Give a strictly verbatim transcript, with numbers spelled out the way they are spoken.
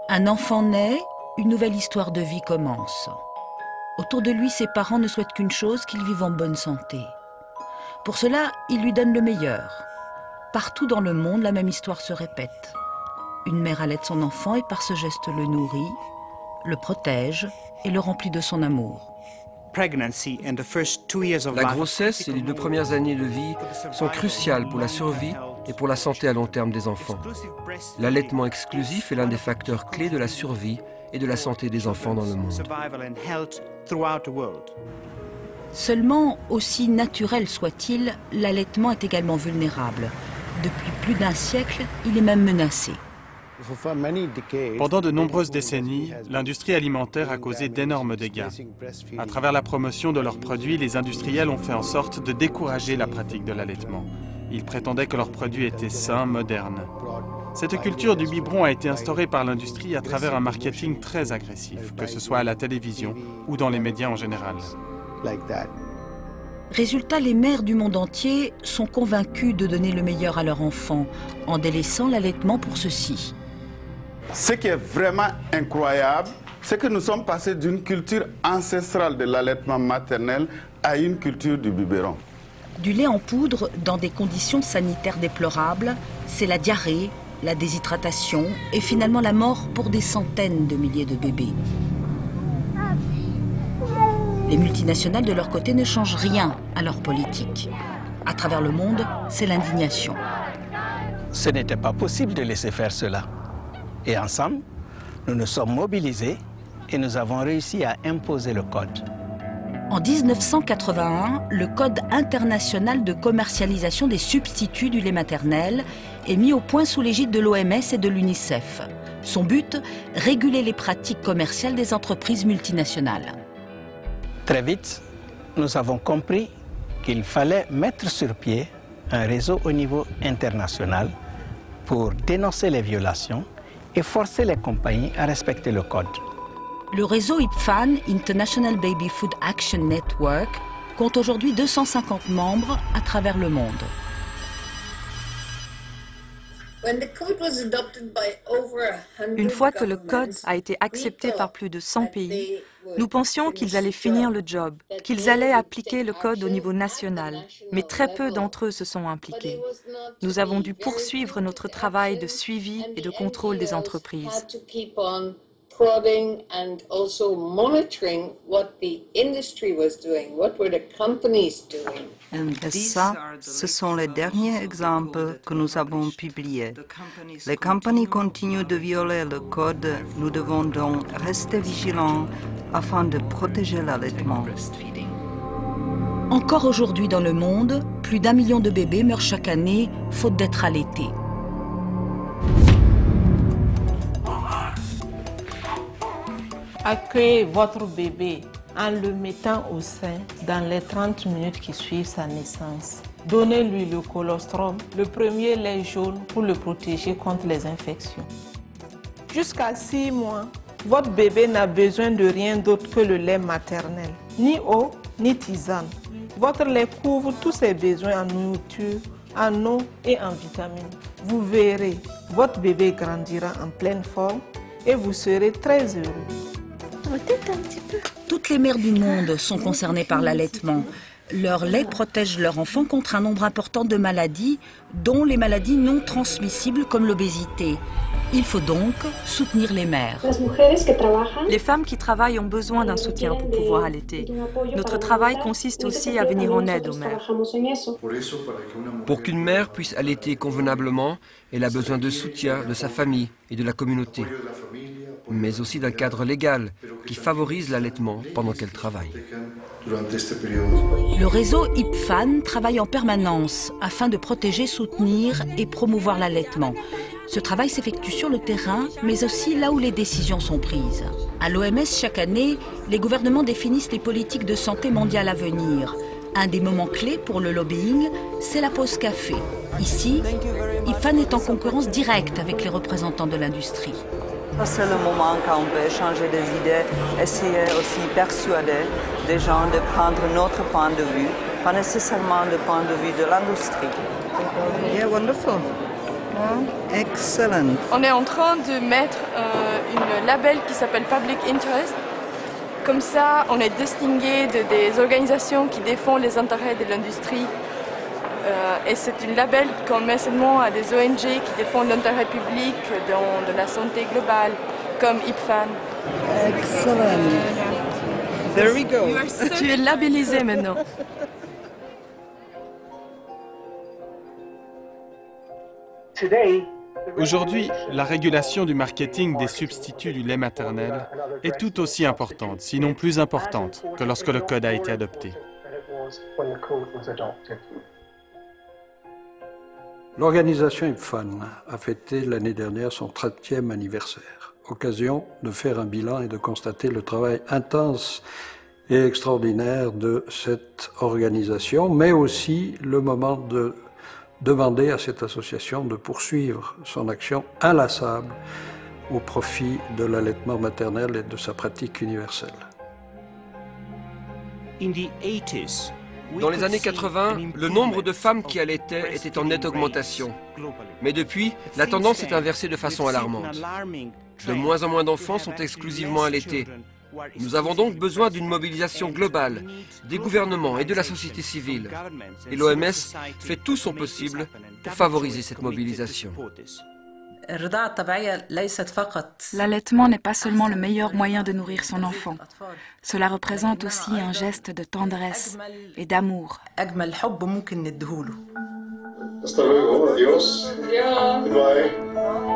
Un enfant naît, une nouvelle histoire de vie commence. Autour de lui, ses parents ne souhaitent qu'une chose, qu'il vive en bonne santé. Pour cela, ils lui donnent le meilleur. Partout dans le monde, la même histoire se répète. Une mère allaite son enfant et par ce geste le nourrit, le protège et le remplit de son amour. La grossesse et les deux premières années de vie sont cruciales pour la survie et pour la santé à long terme des enfants. L'allaitement exclusif est l'un des facteurs clés de la survie et de la santé des enfants dans le monde. Seulement, aussi naturel soit-il, l'allaitement est également vulnérable. Depuis plus d'un siècle, il est même menacé. Pendant de nombreuses décennies, l'industrie alimentaire a causé d'énormes dégâts. À travers la promotion de leurs produits, les industriels ont fait en sorte de décourager la pratique de l'allaitement. Ils prétendaient que leurs produits étaient sains, modernes. Cette culture du biberon a été instaurée par l'industrie à travers un marketing très agressif, que ce soit à la télévision ou dans les médias en général. Résultat, les mères du monde entier sont convaincues de donner le meilleur à leur enfant, en délaissant l'allaitement pour ceux-ci. Ce qui est vraiment incroyable, c'est que nous sommes passés d'une culture ancestrale de l'allaitement maternel à une culture du biberon. Du lait en poudre dans des conditions sanitaires déplorables, c'est la diarrhée, la déshydratation et finalement la mort pour des centaines de milliers de bébés. Les multinationales, de leur côté, ne changent rien à leur politique. À travers le monde, c'est l'indignation. Ce n'était pas possible de laisser faire cela. Et ensemble, nous nous sommes mobilisés et nous avons réussi à imposer le code. En mille neuf cent quatre-vingt-un, le Code international de commercialisation des substituts du lait maternel est mis au point sous l'égide de l'O M S et de l'UNICEF. Son but, réguler les pratiques commerciales des entreprises multinationales. Très vite, nous avons compris qu'il fallait mettre sur pied un réseau au niveau international pour dénoncer les violations et forcer les compagnies à respecter le code. Le réseau I P F A N, International Baby Food Action Network, compte aujourd'hui deux cent cinquante membres à travers le monde. Une fois que le code a été accepté par plus de cent pays, nous pensions qu'ils allaient finir le job, qu'ils allaient appliquer le code au niveau national, mais très peu d'entre eux se sont impliqués. Nous avons dû poursuivre notre travail de suivi et de contrôle des entreprises. Et ça, ce sont les derniers exemples que nous avons publiés. Les compagnies continuent de violer le code. Nous devons donc rester vigilants afin de protéger l'allaitement. Encore aujourd'hui dans le monde, plus d'un million de bébés meurent chaque année faute d'être allaités. Accueillez votre bébé en le mettant au sein dans les trente minutes qui suivent sa naissance. Donnez-lui le colostrum, le premier lait jaune pour le protéger contre les infections. Jusqu'à six mois, votre bébé n'a besoin de rien d'autre que le lait maternel, ni eau, ni tisane. Votre lait couvre tous ses besoins en nourriture, en eau et en vitamines. Vous verrez, votre bébé grandira en pleine forme et vous serez très heureux. Toutes les mères du monde sont concernées par l'allaitement. Leur lait protège leur enfant contre un nombre important de maladies, dont les maladies non transmissibles comme l'obésité. Il faut donc soutenir les mères. Les femmes qui travaillent ont besoin d'un soutien pour pouvoir allaiter. Notre travail consiste aussi à venir en aide aux mères. Pour qu'une mère puisse allaiter convenablement, elle a besoin de soutien de sa famille et de la communauté, mais aussi d'un cadre légal qui favorise l'allaitement pendant qu'elle travaille. Le réseau I P F A N travaille en permanence afin de protéger, soutenir et promouvoir l'allaitement. Ce travail s'effectue sur le terrain, mais aussi là où les décisions sont prises. À l'O M S, chaque année, les gouvernements définissent les politiques de santé mondiale à venir. Un des moments clés pour le lobbying, c'est la pause café. Ici, I P F A N est en concurrence directe avec les représentants de l'industrie. C'est le moment quand on peut échanger des idées, essayer aussi de persuader les gens de prendre notre point de vue, pas nécessairement le point de vue de l'industrie. Yeah, wonderful. Excellent. On est en train de mettre euh, une label qui s'appelle Public Interest. Comme ça, on est distingué de, des organisations qui défendent les intérêts de l'industrie. Euh, et c'est une label qu'on met seulement à des O N G qui défendent l'intérêt public dans de la santé globale, comme I P F A N. Excellent. There we go. Tu es labellisé maintenant. Aujourd'hui, la régulation du marketing des substituts du lait maternel est tout aussi importante, sinon plus importante, que lorsque le code a été adopté. L'organisation I P F A N a fêté l'année dernière son trentième anniversaire, occasion de faire un bilan et de constater le travail intense et extraordinaire de cette organisation, mais aussi le moment de demander à cette association de poursuivre son action inlassable au profit de l'allaitement maternel et de sa pratique universelle. Dans les années quatre-vingt, le nombre de femmes qui allaitaient était en nette augmentation. Mais depuis, la tendance s'est inversée de façon alarmante. De moins en moins d'enfants sont exclusivement allaités. Nous avons donc besoin d'une mobilisation globale des gouvernements et de la société civile. Et l'O M S fait tout son possible pour favoriser cette mobilisation. L'allaitement n'est pas seulement le meilleur moyen de nourrir son enfant. Cela représente aussi un geste de tendresse et d'amour. Hasta luego, adiós. Goodbye.